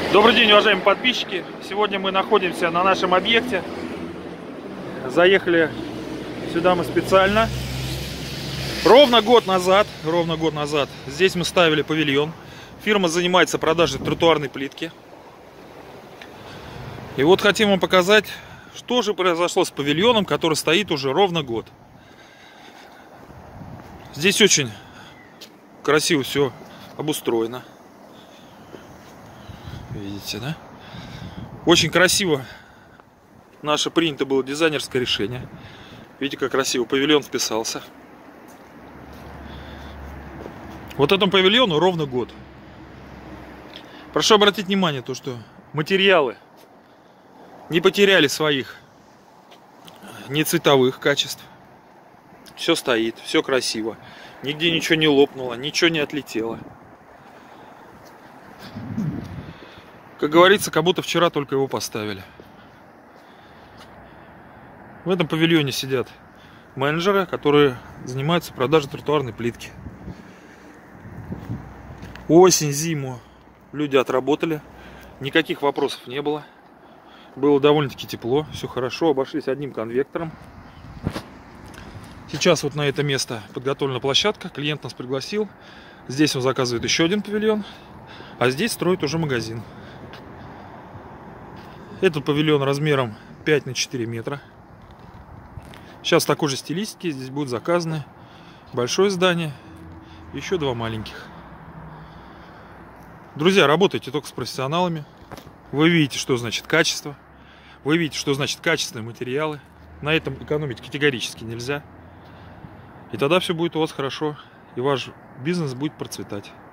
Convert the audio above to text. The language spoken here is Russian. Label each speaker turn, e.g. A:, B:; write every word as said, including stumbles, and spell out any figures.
A: Добрый день, уважаемые подписчики! Сегодня мы находимся на нашем объекте. Заехали сюда мы специально. Ровно год назад, ровно год назад здесь мы ставили павильон. Фирма занимается продажей тротуарной плитки. И вот хотим вам показать, что же произошло с павильоном, который стоит уже ровно год. Здесь очень красиво все обустроено. Видите, да? Очень красиво наше принято было дизайнерское решение. Видите, как красиво павильон вписался. Вот этому павильону ровно год. Прошу обратить внимание, то, что материалы не потеряли своих не цветовых качеств. Все стоит, все красиво. Нигде ничего не лопнуло, ничего не отлетело. Как говорится, как будто вчера только его поставили. В этом павильоне сидят менеджеры, которые занимаются продажей тротуарной плитки. Осень, зиму люди отработали. Никаких вопросов не было. Было довольно-таки тепло, все хорошо. Обошлись одним конвектором. Сейчас вот на это место подготовлена площадка. Клиент нас пригласил. Здесь он заказывает еще один павильон. А здесь строит уже магазин. Этот павильон размером пять на четыре метра. Сейчас в такой же стилистике здесь будет заказано большое здание, еще два маленьких. Друзья, работайте только с профессионалами. Вы видите, что значит качество. Вы видите, что значит качественные материалы. На этом экономить категорически нельзя. И тогда все будет у вас хорошо, и ваш бизнес будет процветать.